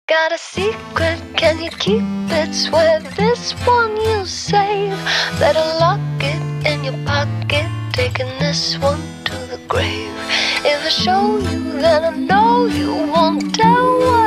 Got a secret, can you keep it? Swear this one you save. Better lock it in your pocket, taking this one to the grave. If I show you, then I know you won't tell what